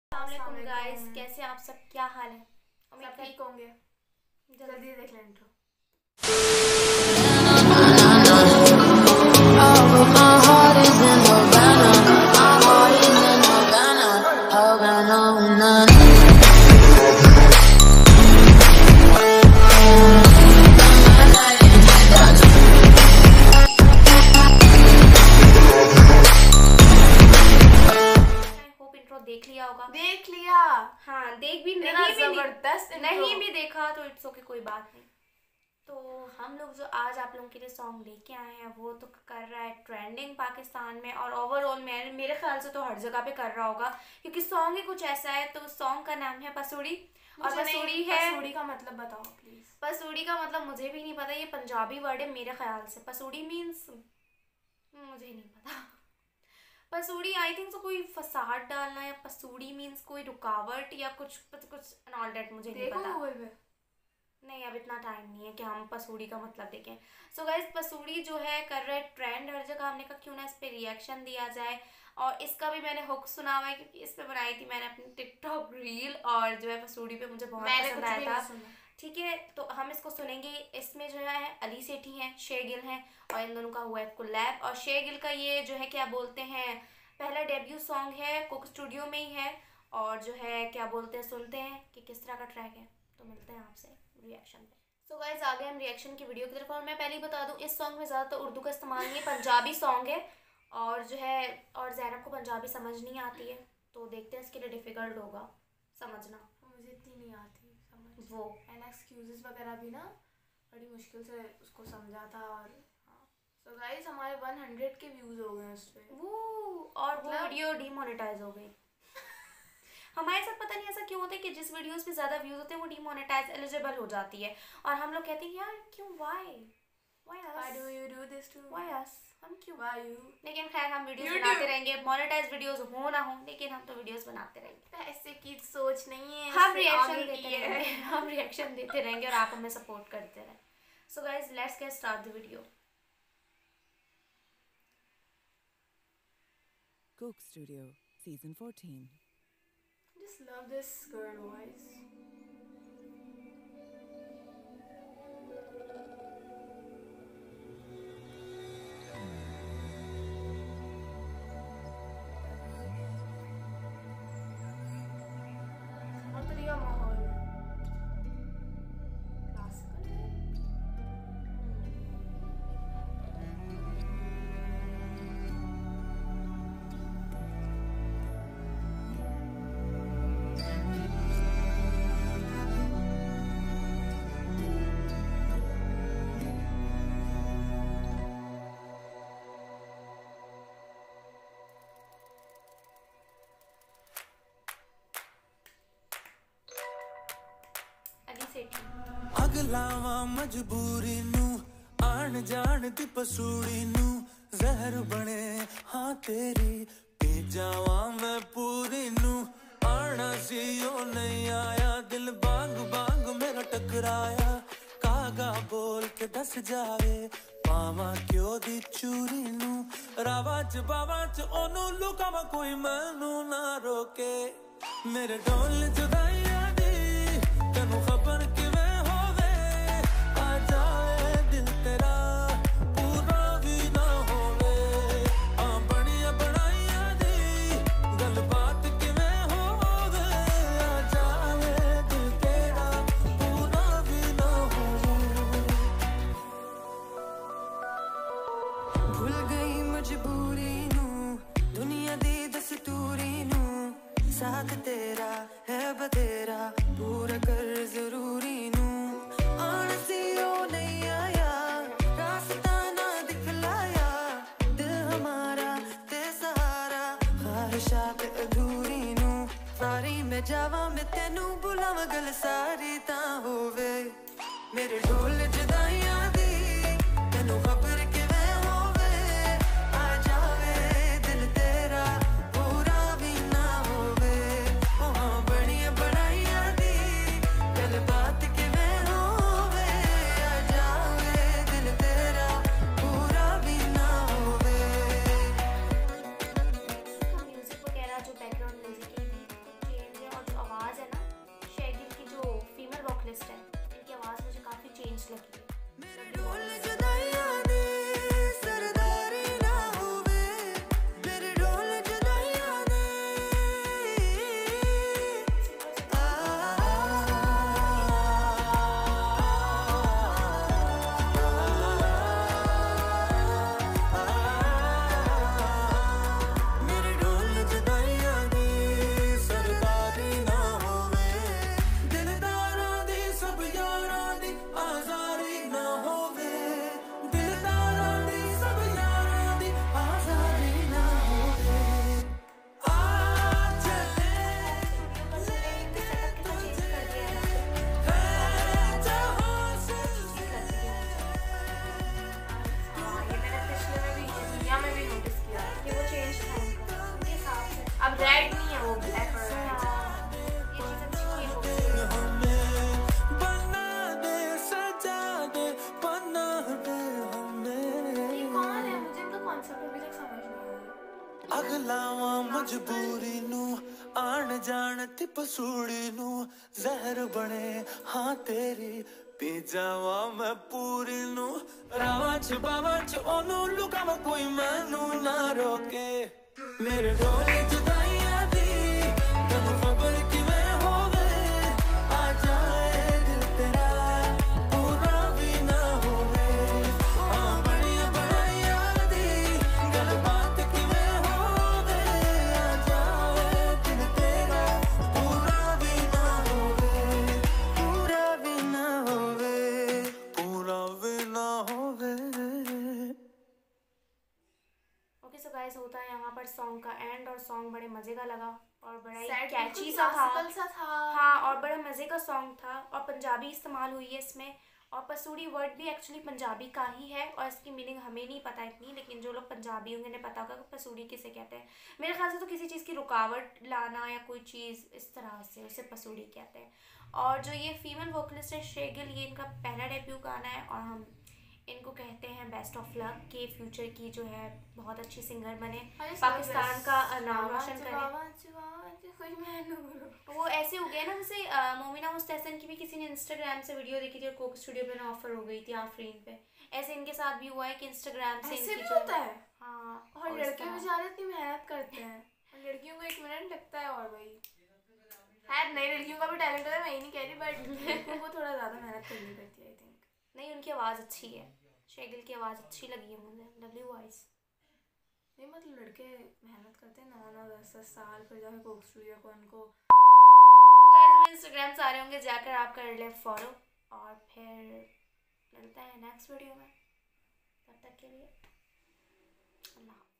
अस्सलाम वालेकुम गाइस, कैसे आप सब, क्या हाल है? सब ठीक होंगे। जल्दी देख लें इंट्रो। देख लिया होगा। देख लिया। हाँ, देख भी नहीं नहीं जबरदस्त नहीं भी देखा तो इट्स ओके, कोई बात नहीं। तो हम लोग जो आज आप लोगों के लिए सॉन्ग लेके आए हैं वो तो कर रहा है ट्रेंडिंग पाकिस्तान में और ओवरऑल मेरे ख्याल से तो हर जगह पे कर रहा होगा, क्योंकि सॉन्ग ही कुछ ऐसा है। तो सॉन्ग का नाम है पसूड़ी। और पसूड़ी है, पसूड़ी का मतलब बताओ प्लीज। पसूड़ी का मतलब मुझे भी नहीं पता, ये पंजाबी वर्ड है मेरे ख्याल से। पसूड़ी मीन्स मुझे नहीं पता। पसूड़ी आई थिंक तो कोई फसाद डालना, या पसूड़ी मीन्स कोई रुकावट या कुछ कुछ ऑल डेट, मुझे नहीं पता। गूगल पे। नहीं, अब इतना टाइम नहीं है कि हम पसूड़ी का मतलब देखें। सो गाइस, पसूड़ी जो है कर रहे ट्रेंड हर जगह। हमने कहा क्यों ना इस पे रिएक्शन दिया जाए, और इसका भी मैंने हुक सुना हुआ है क्योंकि इस पे बनाई थी मैंने अपनी टिकटॉक रील, और जो है पसूड़ी पे मुझे बहुत पसंद आया था। ठीक है, तो हम इसको सुनेंगे। इसमें जो है अली सेठी हैं, शे गिल हैं, और इन दोनों का हुआ है कोलैब। और शे गिल का ये जो है क्या बोलते हैं, पहला डेब्यू सॉन्ग है, कुक स्टूडियो में ही है। और जो है क्या बोलते हैं, सुनते हैं कि किस तरह का ट्रैक है, तो मिलते हैं आपसे रिएक्शन पे। सो गाइस, आ गए हम रिएक्शन की वीडियो की तरफ। और मैं पहले ही बता दूं, इस सॉन्ग में ज़्यादातर उर्दू का इस्तेमाल नहीं है, पंजाबी सॉन्ग है। और जो है, और ज़ैनब को पंजाबी समझ नहीं आती है, तो देखते हैं इसके लिए डिफ़िकल्ट होगा समझना। मुझे इतनी नहीं आती समझ वो एंड एक्सक्यूजेस वगैरह भी ना बड़ी मुश्किल से उसको समझा था। और सो गाइस, हमारे 100 के व्यूज़ हो गए उस पर। वो और वो वीडियो डीमोनेटाइज हो गई। हमारे साथ पता नहीं ऐसा क्यों होता है कि जिस वीडियोस पे ज़्यादा व्यूज़ होते हैं वो डीमोनेटाइज एलिजिबल हो जाती है, और हम लोग कहते हैं यार क्यों, Why do you do this to me? हम क्यों, Why you? लेकिन खैर हम वीडियोस बनाते रहेंगे, मोनेटाइज वीडियोस हो ना हो, लेकिन हम तो वीडियोस बनाते रहेंगे। ऐसे की सोच नहीं है, हम रिएक्शन देते रहेंगे। हम रिएक्शन देते रहेंगे और आप हमें सपोर्ट करते रहें। So guys, let's get start the video. Coke Studio, Season 14. Just love this girl voice. और तरीका माहौल क्लासिकल है। अली सेठी अगलावा मजबूरी नू आन जान दी पसूड़ी नू जहर बने हाँ तेरी पी जावा मैं पूरी नू आना सी ओ नहीं आया दिल बांग बांग मेरा टकराया कागा बोल के दस जावे पावा क्यों दी चूरी नू रावा च बावा च ओनू लुकावा कोई मैनू ना रोके मेरे डोल जुदाइया दी तेनू खबर किवें होवे आ जाए दिल तेरा पूरा भी ना होवे आ बड़िया बनाइया दी गल बात किवें होवे आ जाए दिल तेरा पूरा भी ना होवे भूल गई मजबूरी नू दुनिया दी दस्तूरी नू साथ तेरा है बतेरा पूरा कर जरूरी नू आन सी ओ नहीं आया रास्ता ना दिखलाया दिल हमारा ते सहारा ख्वाहिशात अधूरी नू सारी मैं जावा मैं तेनू बुलावा गल सारी ता होवे मेरे ढोल जुदाइयां दी तेनू खबर किवें होवे आ जावे दिल तेरा पूरा भी ना होवे ओ हाँ बड़िया बनाइया दी गल बात किवें होवे आ जावे दिल तेरा पूरा भी ना होवे म्यूजिक वगैरह जो बैकग्राउंड म्यूजिक है जानती पसूड़ी नू जहर बने हाँ तेरी पी जावा मैं पूरी नू रावा च बावा च ओनू लुकावा कोई मैनू ना रोके मेरे ढोले जुदाइयां दी तन्नू खबर किवें होवे आ जाए दिल तेरा पूरा भी ना होवे हाँ बड़िया बड़ाइयां दी गल बात किवें होवे आ जाए दिल तेरा पूरा भी ना होवे पूरा भी ना होवे पूरा भी ना होवे। ओके सो गाइस, होता है यहाँ पर सॉन्ग का एंड, और सॉन्ग बड़े मज़े का लगा और बड़ा ही Sad, कैची बिल्कुल सा था। classical सा था। हाँ, और बड़ा मज़े का सॉन्ग था, और पंजाबी इस्तेमाल हुई है इसमें, और पसूड़ी वर्ड भी एक्चुअली पंजाबी का ही है, और इसकी मीनिंग हमें नहीं पता इतनी, लेकिन जो लोग पंजाबी होंगे उन्हें पता होगा कि पसूड़ी किसे कहते हैं। मेरे ख्याल से तो किसी चीज़ की रुकावट लाना या कोई चीज़ इस तरह से, उसे पसूड़ी कहते हैं। और जो ये फीमेल वोकलिस्ट है शेगिल, ये इनका पहला डेब्यू गाना है, और हम इनको कहते हैं बेस्ट ऑफ लक के फ्यूचर की जो है बहुत अच्छी सिंगर बने, पाकिस्तान का नाम रोशन करें। वो ऐसे हो गया ना, जैसे मोमिना मुस्तहसन की भी किसी ने इंस्टाग्राम से वीडियो देखी थी और कोक स्टूडियो पे ना ऑफर हो गई थी आफरीन पे, ऐसे इनके साथ भी हुआ है कि इंस्टाग्राम से ऐसे इनकी भी जो होता है। हाँ, और लड़के बेचारे इतनी मेहनत करते हैं, और लड़कियों को 1 मिनट लगता है। और भाई खैर नई लड़कियों का भी टैलेंट होता है, मैं ही नहीं कह रही, बट लड़कों को थोड़ा ज़्यादा मेहनत करनी पड़ती है आई थिंक। नहीं, उनकी आवाज़ अच्छी है, शेगिल की आवाज़ अच्छी लगी है मुझे, लवली वॉइस। नहीं मतलब लड़के मेहनत करते हैं 9-9 10-10 साल, फिर जाके कोक स्टूडियो को उनको। गाइस, इंस्टाग्राम से आ रहे होंगे, जाकर आप कर ले फॉलो, और फिर मिलते हैं नेक्स्ट वीडियो में, तब तक के लिए अल्लाह।